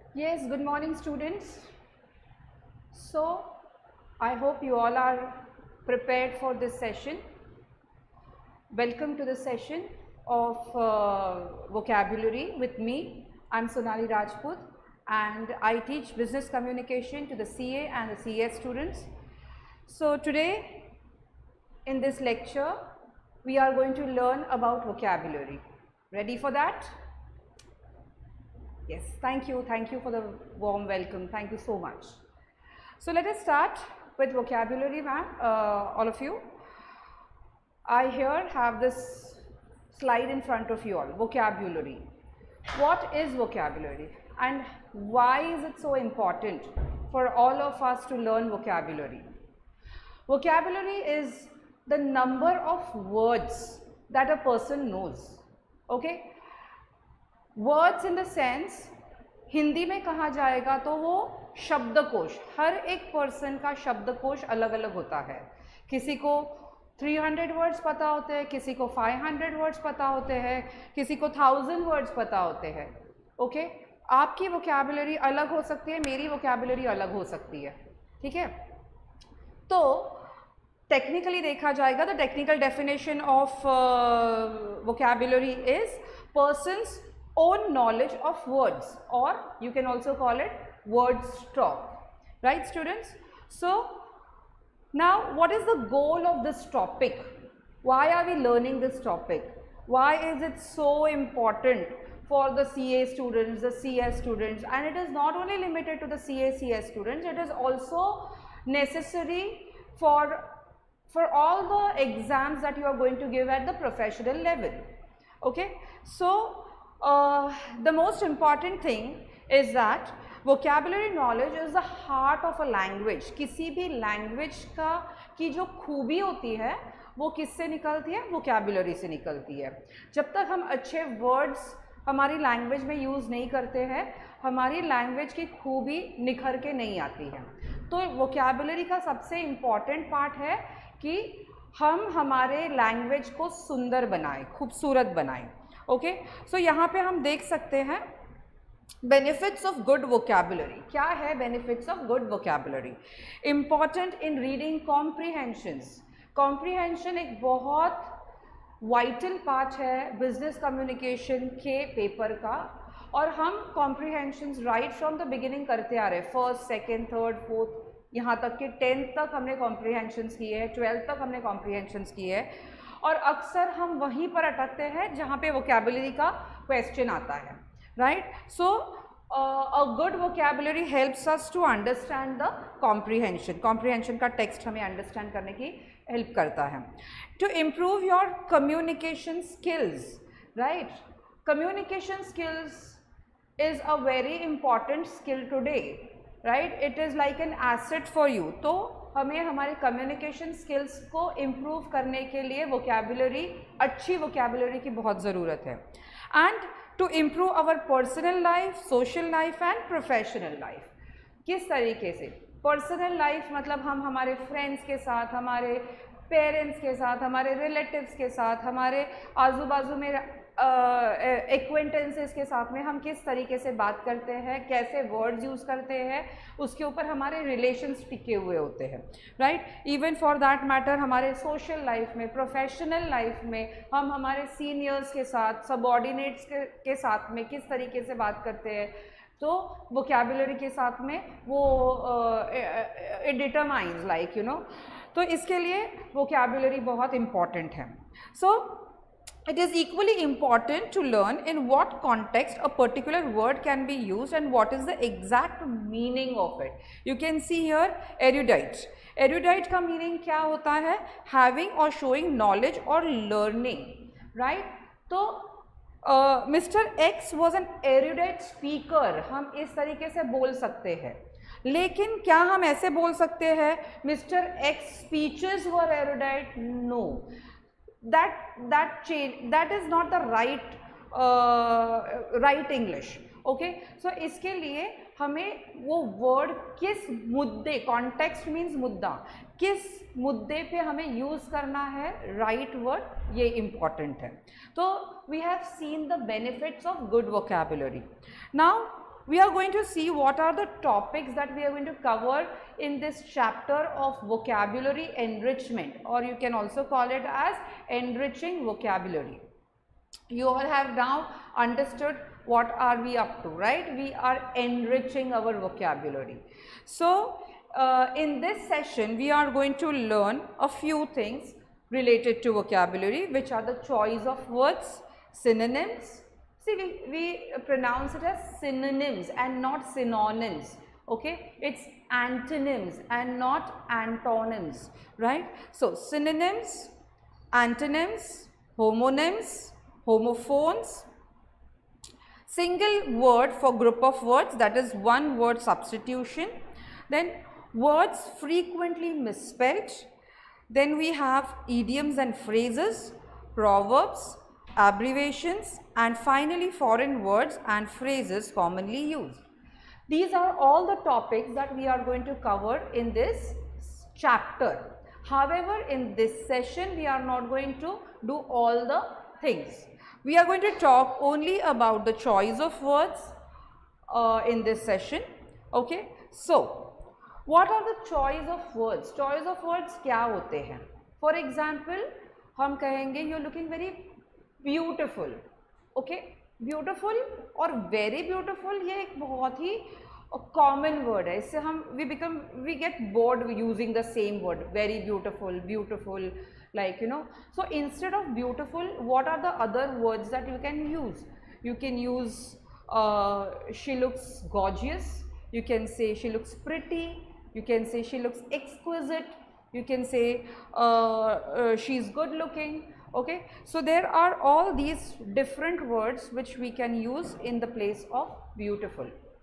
Yes, good morning students. So, I hope you all are prepared for this session. Welcome to the session of vocabulary with me. I'm Sonali Rajput and I teach business communication to the CA and the CS students. So, today in this lecture, we are going to learn about vocabulary. Ready for that? Yes, thank you for the warm welcome, thank you so much. So let us start with vocabulary, ma'am, all of you. I here have this slide in front of you all, vocabulary. What is vocabulary and why is it so important for all of us to learn vocabulary? Vocabulary is the number of words that a person knows, okay? Words in the sense Hindi में कहा जाएगा तो वो शब्दकोश, हर एक person का शब्दकोश अलग अलग होता है. किसी को 300 वर्ड्स पता होते हैं, किसी को 500 वर्ड्स पता होते हैं, किसी को 1000 वर्ड्स पता होते हैं. ओके, आपकी वोकैबुलरी अलग हो सकती है, मेरी वोकैबुलरी अलग हो सकती है. ठीक है, तो टेक्निकली देखा जाएगा the technical definition of vocabulary is person's own knowledge of words, or you can also call it word stock, right students? So now what is the goal of this topic? Why are we learning this topic? Why is it so important for the CA students, the CS students? And it is not only limited to the CA CS students, it is also necessary for all the exams that you are going to give at the professional level. Okay, so the most important thing is that vocabulary knowledge is the heart of a language. किसी भी language की जो खूबी होती है वो किससे निकलती है? vocabulary से निकलती है. जब तक हम अच्छे words हमारी language में use नहीं करते हैं, हमारी language की खूबी निखर के नहीं आती है. तो vocabulary का सबसे important part है कि हम हमारे language को सुंदर बनाएं, खूबसूरत बनाएं. ओके, सो यहाँ पे हम देख सकते हैं बेनिफिट्स ऑफ गुड वोकैबुलरी. क्या है benefits of good vocabulary? Important in reading comprehensions. Comprehension एक बहुत वाइटल पार्ट है बिजनेस कम्युनिकेशन के पेपर का, और हम comprehensions right from the beginning करते आ रहे हैं. फर्स्ट, सेकेंड, थर्ड, फोर्थ, यहाँ तक कि 10th तक हमने कॉम्प्रीहेंशंस किए हैं, 12th तक हमने कॉम्प्रीहेंशंस किए हैं, और अक्सर हम वहीं पर अटकते हैं जहाँ पे वोकैबुलरी का क्वेश्चन आता है. Right, so a good vocabulary helps us to understand the comprehension. Comprehension का टेक्स्ट हमें अंडरस्टैंड करने की हेल्प करता है. To improve your communication skills. Right, communication skills is a very important skill today. Right, it is like an asset for you. तो हमें हमारे communication skills को इम्प्रूव करने के लिए वोकैबुलरी, अच्छी वोकैबुलरी की बहुत ज़रूरत है. And to improve our personal life, social life and professional life. किस तरीके से? पर्सनल लाइफ मतलब हम हमारे फ्रेंड्स के साथ, हमारे पेरेंट्स के साथ, हमारे रिलेटिव्स के साथ, हमारे आजू बाजू में एक्वेंटेंसेस के साथ में हम किस तरीके से बात करते हैं, कैसे वर्ड्स यूज़ करते हैं, उसके ऊपर हमारे रिलेशंस टिके हुए होते हैं. Right, even for that matter हमारे सोशल लाइफ में, प्रोफेशनल लाइफ में हम हमारे सीनियर्स के साथ, सबऑर्डिनेट्स के साथ में किस तरीके से बात करते हैं. तो वोकैबुलरी के साथ में वो it determines like you know. तो इसके लिए वोकैबुलरी बहुत इम्पॉर्टेंट है. सो it is equally important to learn in what context a particular word can be used and what is the exact meaning of it. You can see here erudite. Erudite का meaning क्या होता है? Having or showing knowledge or learning, right? तो Mr. X was an erudite speaker. हम इस तरीके से बोल सकते हैं, लेकिन क्या हम ऐसे बोल सकते हैं Mr. X speeches were erudite? No. that is not the right English. Okay, so इसके लिए हमें वो वर्ड किस मुद्दे, कॉन्टेक्स्ट मीन्स मुद्दा, किस मुद्दे पे हमें यूज़ करना है राइट वर्ड, ये इम्पॉर्टेंट है. तो we have seen the benefits of good vocabulary. Now we are going to see what are the topics that we are going to cover in this chapter of vocabulary enrichment, or you can also call it as enriching vocabulary. You all have now understood what are we up to, right? We are enriching our vocabulary. So in this session we are going to learn a few things related to vocabulary, which are the choice of words, synonyms. See, we pronounce it as synonyms and not synonyms, okay? It's antonyms and not antonyms, right? So synonyms, antonyms, homonyms, homophones, single word for group of words, that is one word substitution, then words frequently misspelled, then we have idioms and phrases, proverbs, abbreviations, and finally foreign words and phrases commonly used. These are all the topics that we are going to cover in this chapter. However, in this session we are not going to do all the things. We are going to talk only about the choice of words in this session, okay? So what are the choice of words? Choice of words क्या होते हैं? For example, हम कहेंगे you are looking very beautiful, okay? Beautiful और very beautiful ये एक बहुत ही common word है. इससे हम we get bored using the same word, very beautiful, beautiful, like, you know. So instead of beautiful, what are the other words that you can use? You can use she looks gorgeous, you can say she looks pretty, you can say she looks exquisite, you can say she's good looking, okay? So there are all these different words which we can use in the place of beautiful.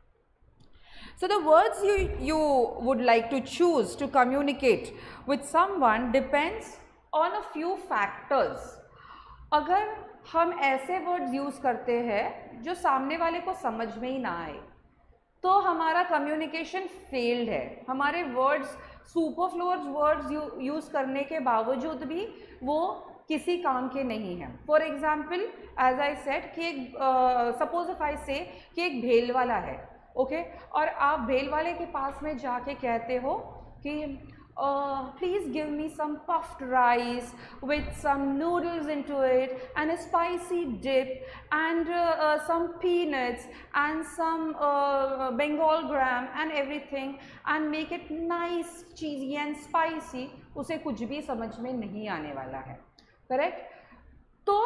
So the words you would like to choose to communicate with someone depends on a few factors. अगर हम ऐसे words use करते हैं जो सामने वाले को समझ में ही ना आए, तो हमारा communication failed है. हमारे words superfluous words use करने के बावजूद भी वो किसी काम के नहीं हैं. For example, as I said कि suppose if I say कि एक भेल वाला है, ओके, और आप भेल वाले के पास में जाके कहते हो कि please give me some puffed rice with some noodles into it and a spicy dip and some peanuts and some Bengal gram and everything and make it nice, cheesy and spicy. उसे कुछ भी समझ में नहीं आने वाला है, correct? तो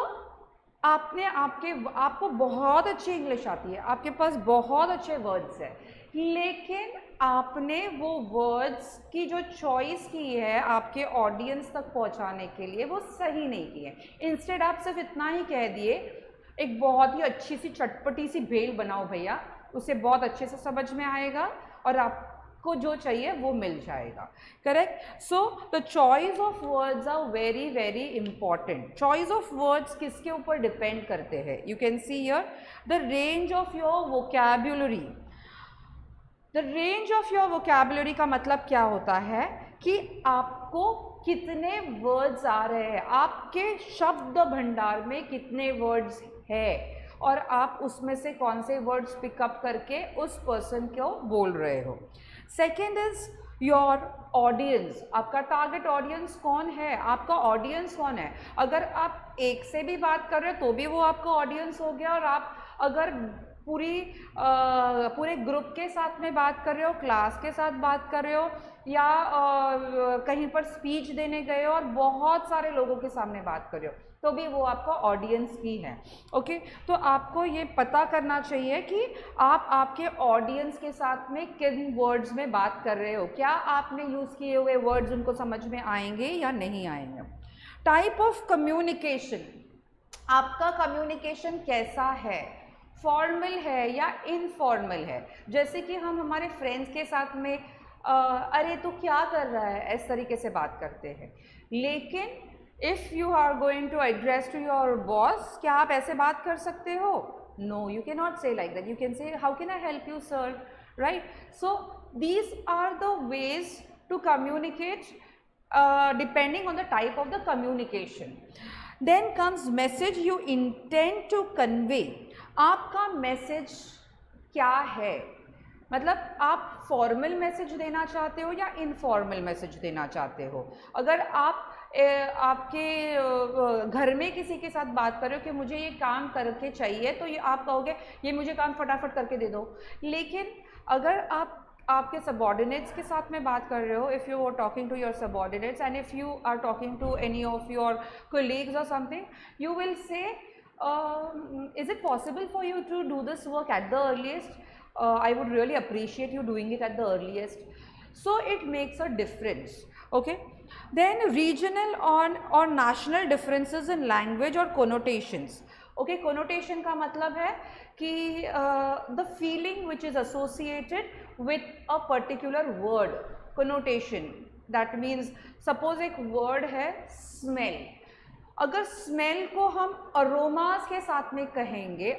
आपको बहुत अच्छी इंग्लिश आती है, आपके पास बहुत अच्छे वर्ड्स है, लेकिन आपने वो वर्ड्स की जो चॉइस की है आपके ऑडियंस तक पहुंचाने के लिए वो सही नहीं की है. इंस्टेड आप सिर्फ इतना ही कह दिए एक बहुत ही अच्छी सी चटपटी सी भेल बनाओ भैया, उसे बहुत अच्छे से समझ में आएगा और आपको जो चाहिए वो मिल जाएगा, correct? So the choice of words are very very important. Choice of words किसके ऊपर डिपेंड करते हैं? You can see here the range of your vocabulary. The range of your vocabulary का मतलब क्या होता है कि आपको कितने वर्ड्स आ रहे हैं, आपके शब्द भंडार में कितने वर्ड्स है और आप उसमें से कौन से वर्ड्स पिकअप करके उस पर्सन को बोल रहे हो. Second is your audience. आपका टारगेट ऑडियंस कौन है, आपका ऑडियंस कौन है. अगर आप एक से भी बात कर रहे हो तो भी वो आपका ऑडियंस हो गया, और आप अगर पूरे ग्रुप के साथ में बात कर रहे हो, क्लास के साथ बात कर रहे हो, या कहीं पर स्पीच देने गए हो और बहुत सारे लोगों के सामने बात कर रहे हो, तो भी वो आपका ऑडियंस ही है, ओके? तो आपको ये पता करना चाहिए कि आप आपके ऑडियंस के साथ में किन वर्ड्स में बात कर रहे हो, क्या आपने यूज़ किए हुए वर्ड्स उनको समझ में आएंगे या नहीं आएंगे. Type of communication. आपका कम्युनिकेशन कैसा है, फॉर्मल है या इनफॉर्मल है? जैसे कि हम हमारे फ्रेंड्स के साथ में अरे तो क्या कर रहा है, इस तरीके से बात करते हैं. लेकिन if you are going to address to your boss, क्या आप ऐसे बात कर सकते हो? No, you can not say like that. You can say how can I help you sir, right? So these are the ways to communicate depending on the type of the communication. Then comes message you intend to convey. आपका message क्या है, मतलब आप formal message देना चाहते हो या informal message देना चाहते हो। अगर आप आपके घर में किसी के साथ बात कर रहे हो कि मुझे ये काम करके चाहिए, तो ये आप कहोगे ये मुझे काम फटाफट करके दे दो। लेकिन अगर आप आपके सबॉर्डिनेट्स के साथ में बात कर रहे हो, if you are talking to your subordinates and if you are talking to any of your colleagues और something, you will say is it possible for you to do this work at the earliest? I would really appreciate you doing it at the earliest. So it makes a difference. Okay, then regional or national differences in language or connotations. Okay, connotation का मतलब है कि the feeling which is associated with a particular word. Connotation, that means suppose एक word है smell, अगर smell को हम aromas के साथ में कहेंगे,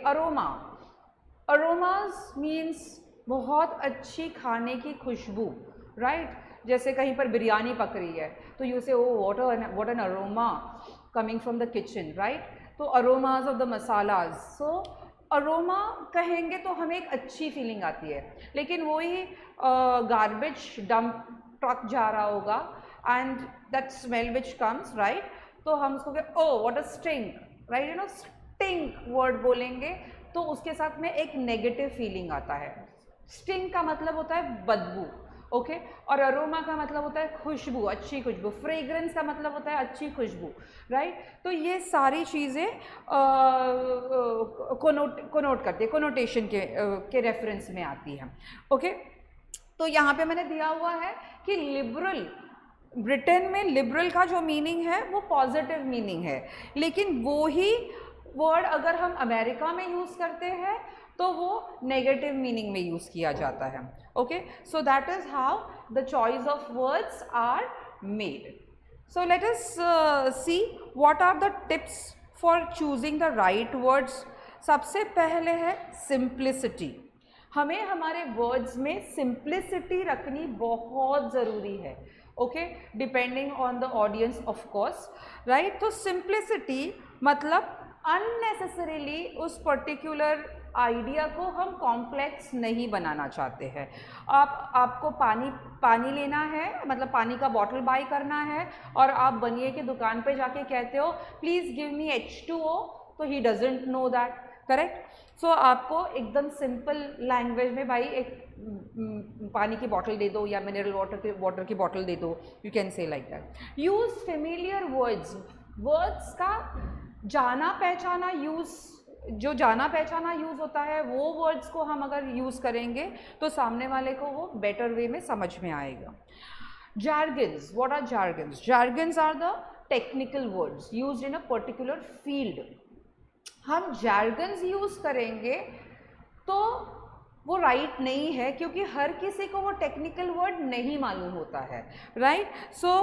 अरोमास मीन्स बहुत अच्छी खाने की खुशबू, राइट? जैसे कहीं पर बिरयानी पक रही है तो you say o what an aroma coming from the kitchen, right? तो aromas of the masalas, so aroma कहेंगे तो हमें एक अच्छी फीलिंग आती है। लेकिन वही गार्बेज डंप ट्रक जा रहा होगा and that smell which comes, right, तो हम उसको o what a stink, right, you know, stink word बोलेंगे तो उसके साथ में एक नेगेटिव फीलिंग आता है। स्टिंक का मतलब होता है बदबू, ओके, और अरोमा का मतलब होता है खुशबू, अच्छी खुशबू। फ्रेग्रेंस का मतलब होता है अच्छी खुशबू, राइट? तो ये सारी चीज़ें कोनोट करती है, कोनोटेशन के रेफरेंस में आती हैं, ओके। तो यहाँ पे मैंने दिया हुआ है कि लिबरल, ब्रिटेन में लिबरल का जो मीनिंग है वो पॉजिटिव मीनिंग है, लेकिन वो ही वर्ड अगर हम अमेरिका में यूज़ करते हैं तो वो नेगेटिव मीनिंग में यूज़ किया जाता है, okay. So that is how the choice of words are made. So let us see what are the tips for choosing the right words. सबसे पहले है सिंप्लिसिटी। हमें हमारे वर्ड्स में सिंप्लिसिटी रखनी बहुत ज़रूरी है, okay, depending on the audience of course, right. तो सिंप्लिसिटी मतलब अननेसेसरीली उस पर्टिकुलर आइडिया को हम कॉम्प्लेक्स नहीं बनाना चाहते हैं। आपको पानी लेना है, मतलब पानी का बॉटल बाय करना है, और आप बनिए की दुकान पे जाके कहते हो प्लीज़ गिव मी H2O, तो he doesn't know that, correct. So आपको एकदम सिंपल लैंग्वेज में भाई एक पानी की बॉटल दे दो या मिनरल वाटर की बॉटल दे दो, you can say like that. Use familiar words, words का जाना पहचाना जो जाना पहचाना यूज़ होता है वो वर्ड्स को हम अगर यूज़ करेंगे तो सामने वाले को वो बेटर वे में समझ में आएगा। jargons, what are jargons? Jargons are the technical words used in a particular field. हम jargons यूज़ करेंगे तो वो राइट नहीं है, क्योंकि हर किसी को वो टेक्निकल वर्ड नहीं मालूम होता है, राइट। सो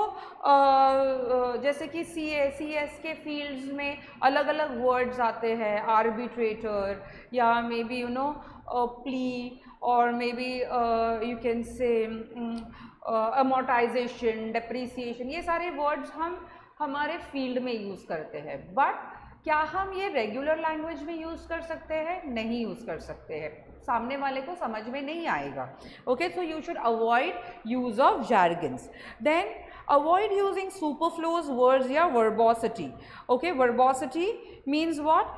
जैसे कि CS के फील्ड्स में अलग अलग वर्ड्स आते हैं, आर्बिट्रेटर या maybe you know plea, और maybe you can say amortisation, depreciation, ये सारे वर्ड्स हम हमारे फील्ड में यूज़ करते हैं। बट क्या हम ये रेगुलर लैंग्वेज में यूज़ कर सकते हैं? नहीं यूज़ कर सकते हैं, सामने वाले को समझ में नहीं आएगा, okay. So you should avoid use of jargons. Then avoid using superfluous words या verbosity, okay. Verbosity means what?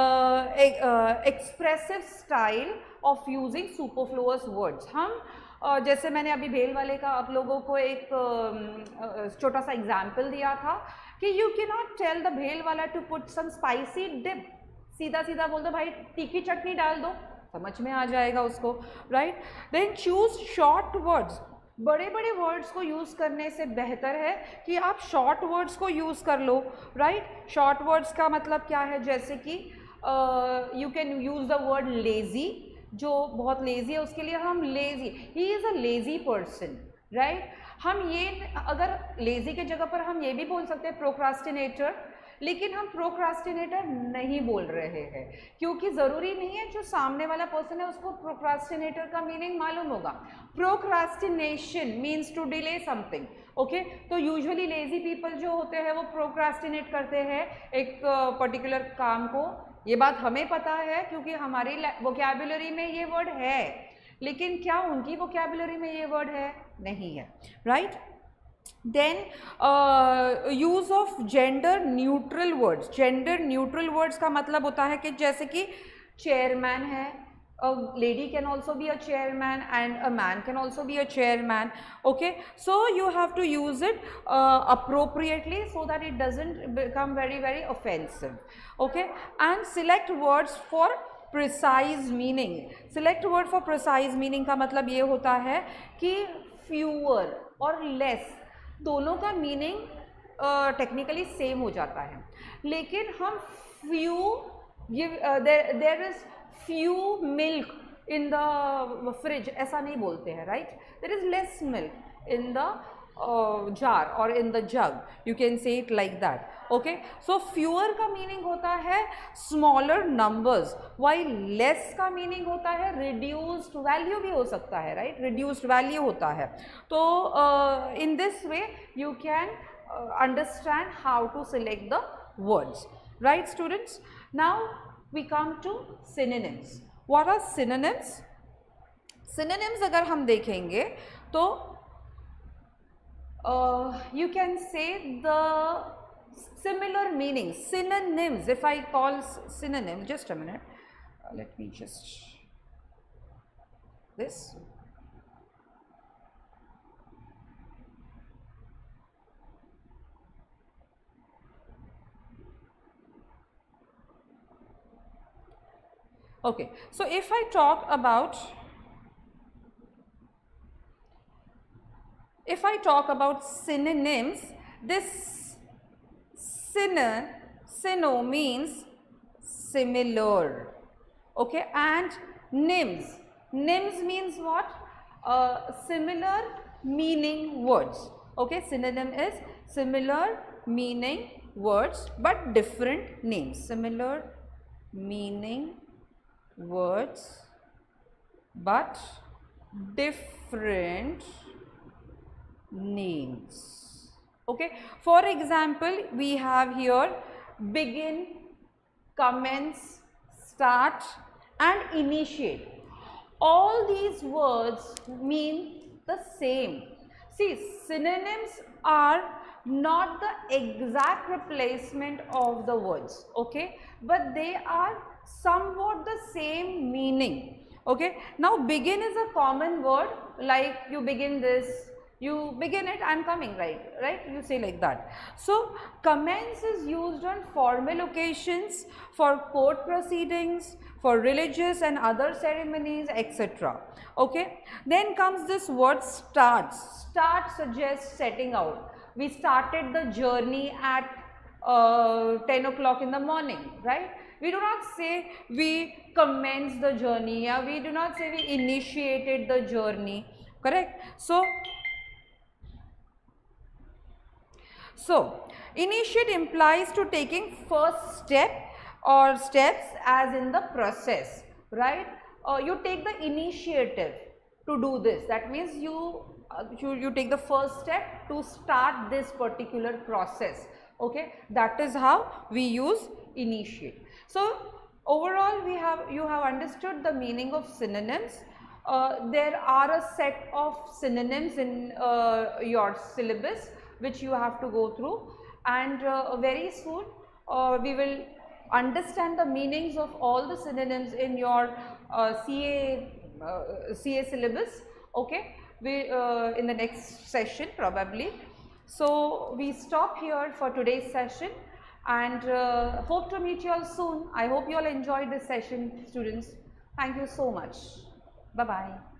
Expressive style of using superfluous words. हम जैसे मैंने अभी भेल वाले का आप लोगों को एक छोटा सा एग्जाम्पल दिया था कि you can not tell the bhel वाला to put some spicy dip, सीधा सीधा बोल दो भाई तीखी चटनी डाल दो, समझ में आ जाएगा उसको, right. Then choose short words. बड़े बड़े वर्ड्स को यूज़ करने से बेहतर है कि आप शॉर्ट वर्ड्स को यूज़ कर लो, राइट। शॉर्ट वर्ड्स का मतलब क्या है? जैसे कि you can use the word lazy, जो बहुत लेज़ी है उसके लिए हम lazy, he is a lazy person, right. हम ये अगर लेज़ी के जगह पर हम ये भी बोल सकते हैं प्रोक्रास्टिनेटर, लेकिन हम प्रोक्रास्टिनेटर नहीं बोल रहे हैं, क्योंकि ज़रूरी नहीं है जो सामने वाला पर्सन है उसको प्रोक्रास्टिनेटर का मीनिंग मालूम होगा। Procrastination means to delay something, okay. तो यूजुअली लेज़ी पीपल जो होते हैं वो प्रोक्रास्टिनेट करते हैं एक पर्टिकुलर काम को ये बात हमें पता है क्योंकि हमारी वोकैबुलरी में ये वर्ड है, लेकिन क्या उनकी वोकैबुलरी में ये वर्ड है? नहीं है, right. Then use of gender neutral words. Gender neutral words का मतलब होता है कि जैसे कि चेयरमैन है, a lady can also be a chairman and a man can also be a chairman. Okay, so you have to use it appropriately so that it doesn't become very offensive. Okay, and select words for precise meaning. Select word for precise meaning का मतलब ये होता है कि fewer और less दोनों का meaning technically same हो जाता है, लेकिन हम few there is few milk in the fridge ऐसा नहीं बोलते हैं, right? There is less milk in the jar or in the jug, you can say it like that. Okay, so fewer का meaning होता है smaller numbers, while less का meaning होता है reduced value भी हो सकता है, right? Reduced value होता है. तो in this way you can understand how to select the words, right students? Now we come to synonyms. What are synonyms? Synonyms अगर हम देखेंगे तो you can say the similar meaning. Synonyms, if I call synonym, just a minute, let me just this. Okay, so if I talk about synonyms, this syno means similar. Okay, and nyms means what? Similar meaning words. Okay, synonym is similar meaning words but different names. Similar meaning words but different names. Okay, for example, we have here begin, commence, start and initiate. All these words mean the same. See, synonyms are not the exact replacement of the words, okay, but they are somewhat the same meaning. Okay, now begin is a common word, like you begin this, you begin it, I am coming, right, you say like that. So commence is used on formal occasions, for court proceedings, for religious and other ceremonies, etc. Okay, then comes this word start. Start suggests setting out. We started the journey at 10 o'clock in the morning, right? We do not say we commenced the journey, yeah? We do not say we initiated the journey, correct? So initiate implies to taking first step or steps as in the process, right? You take the initiative to do this. That means you take the first step to start this particular process. Okay, that is how we use initiate. So overall you have understood the meaning of synonyms. There are a set of synonyms in your syllabus which you have to go through, and very soon we will understand the meanings of all the synonyms in your CA syllabus. Okay, we in the next session probably. So we stop here for today's session, and hope to meet you all soon. I hope you all enjoyed this session, students. Thank you so much. Bye bye.